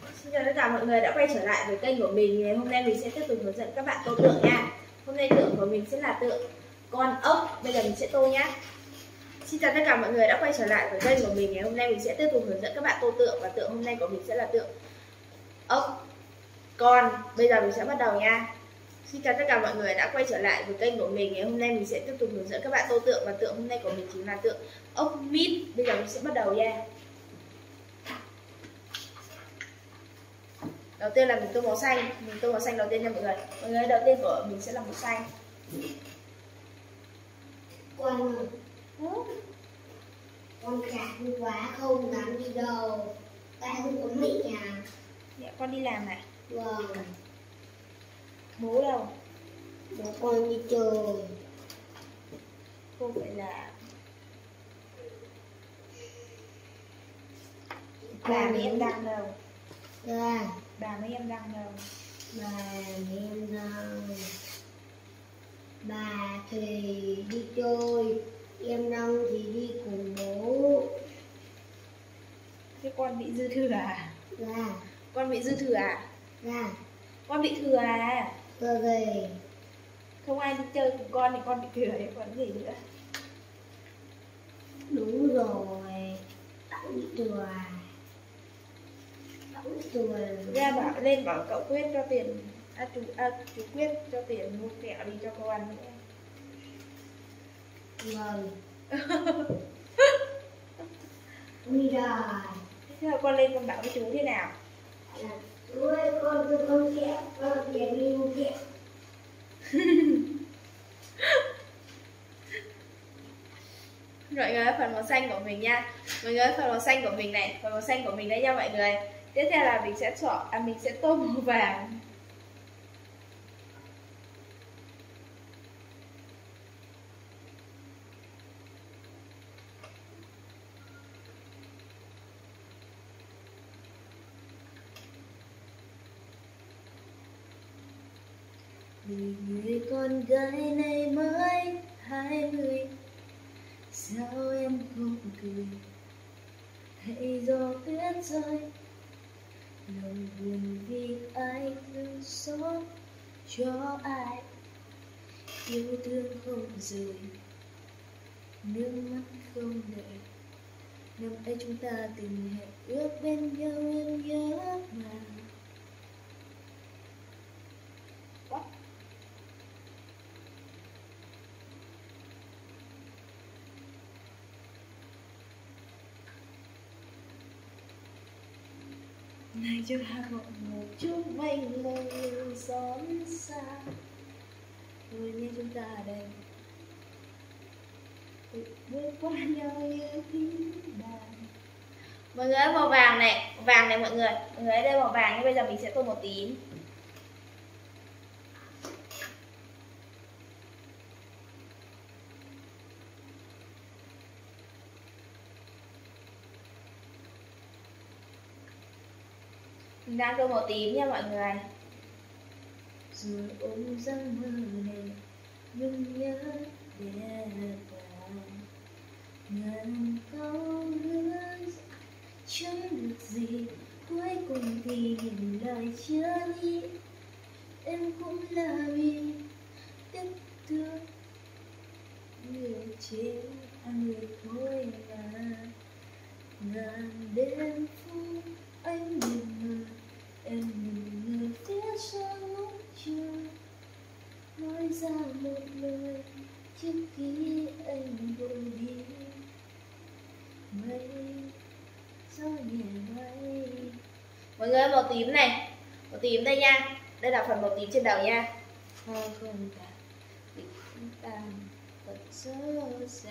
Xin chào tất cả mọi người đã quay trở lại với kênh của mình. Ngày hôm nay mình sẽ tiếp tục hướng dẫn các bạn tô tượng nha. Hôm nay tượng của mình sẽ là tượng con ốc. Bây giờ mình sẽ tô nhá. Xin chào tất cả mọi người đã quay trở lại với kênh của mình. Ngày hôm nay mình sẽ tiếp tục hướng dẫn các bạn tô tượng, và tượng hôm nay của mình sẽ là tượng ốc con. Bây giờ mình sẽ bắt đầu nha. Xin chào tất cả mọi người đã quay trở lại với kênh của mình. Ngày hôm nay mình sẽ tiếp tục hướng dẫn các bạn tô tượng, và tượng hôm nay của mình chính là tượng ốc mít. Bây giờ mình sẽ bắt đầu nha. Đầu tiên là mình tô màu xanh. Mình tô màu xanh đầu tiên nha mọi người. Mọi người, đầu tiên của mình sẽ là màu xanh. Con chán quá không dám đi đâu. Tại không có mẹ nhà. Dạ, con đi làm này. Vâng. Bố đâu? Bố con đi chơi. Cô phải là bà mấy em đang đâu? Dạ. Bà mấy em đang đâu? Bà mấy em đang. Bà thì đi chơi, em đang thì đi cùng bố. Thế con bị dư thừa à? Dạ. Con bị dư thừa à? Dạ. Con bị thừa à? Rồi về. Không ai đi chơi cùng con thì con bị thừa thì còn gì nữa. Đúng rồi. Đã bị thừa à? Đã bị thừa. Ra bảo lên bảo cậu Quyết cho tiền. Chú Quyết cho tiền mua kẹo đi cho cô ăn nữa. Vâng. Đi rồi. Thế là con lên con bảo với chú thế nào? Chú ơi, con kẹo, con tiền đi mua kẹo. Mọi người ơi, phần màu xanh của mình nha. Mọi người ơi, phần màu xanh của mình này, phần màu xanh của mình đấy nha mọi người. Tiếp theo là mình sẽ mình sẽ tô màu vàng. Vì người con gái này mới 20, sao em không cười? Hãy gió tuyết rơi, lòng buồn vì ai thương xót cho ai, yêu thương không rời, nước mắt không đợi. Năm ấy chúng ta từng hẹn ước bên nhau em nhớ mà. Này cho Hà Nội một chút mênh mông xót xa. Rồi như chúng ta ở đây bước qua nhau như tiếng đàn. Mọi người ơi, màu vàng này mọi người. Mọi người ở đây màu vàng, nhưng bây giờ mình sẽ tô màu tím. Mình đang tô màu tím nha mọi người. Rồi ôm giấc mơ này nhung nhớ đẹp vàng, ngàn câu hứa chẳng được gì, cuối cùng thì nhìn lại chưa đi. Em cũng là vì tiếc thương người trên người thôi mà. Ngàn đêm phút anh nhìn mơ, em nhìn người phía sau ngóng chờ, nói ra một lời trước khi anh vội đi. Mây gió nhẹ bay. Mọi người ơi, màu tím này, màu tím đây nha. Đây là phần màu tím trên đầu nha. Hoa không cả tình tàn thật xót xa.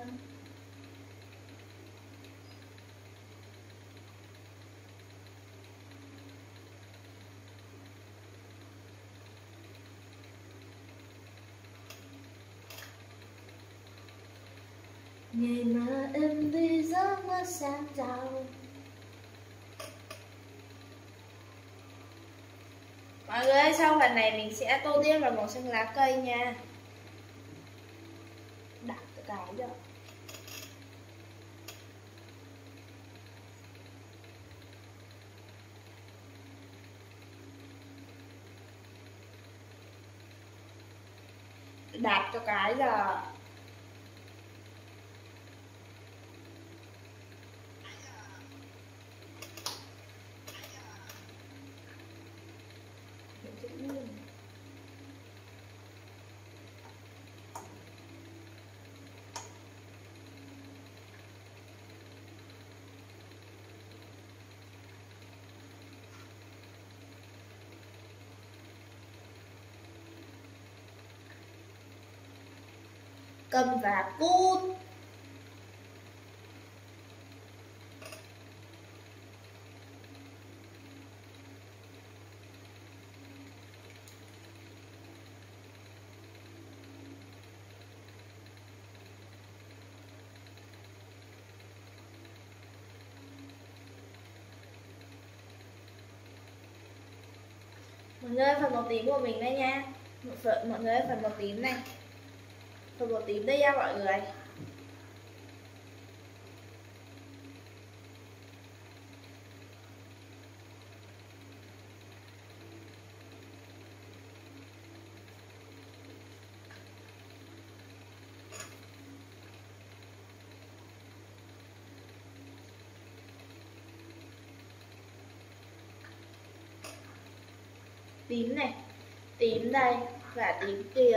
Ngày mà em đi giấc mơ sáng giàu. Mọi người ơi, sau phần này mình sẽ tô tiếp vào màu xanh lá cây nha. Đặt cái rồi. đạt cho cái là cầm và cút. Mọi người ơi, phần màu tím của mình đây nha. Mọi người ơi, phần màu tím này. Phần màu tím đây nha mọi người. Tím này, tím đây và tím kia.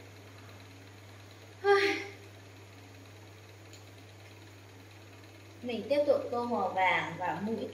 Mình tiếp tục tô màu vàng vào mũi.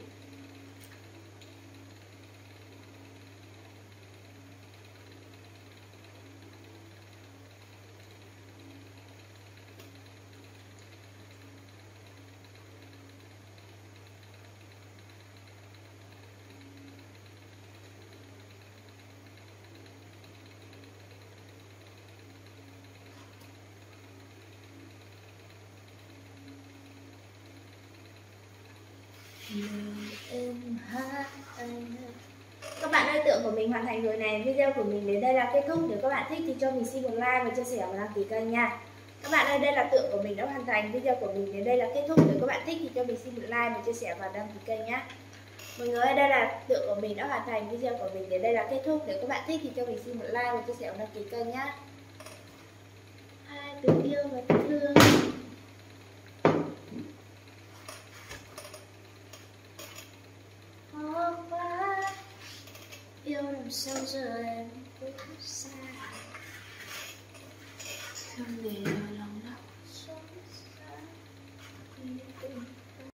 Các bạn ơi, tượng của mình hoàn thành rồi này. Video của mình đến đây là kết thúc. Nếu các bạn thích thì cho mình xin một like và chia sẻ và đăng ký kênh nha. Các bạn ơi, đây là tượng của mình đã hoàn thành. Video của mình đến đây là kết thúc. Nếu các bạn thích thì cho mình xin một like và chia sẻ và đăng ký kênh nhé. Mọi người ơi, đây là tượng của mình đã hoàn thành. Video của mình đến đây là kết thúc. Nếu các bạn thích thì cho mình xin một like và chia sẻ và đăng ký kênh nhé. Hai tình yêu và tình thương. Yêu làm sao giờ em cũng xa, không để lo lắng.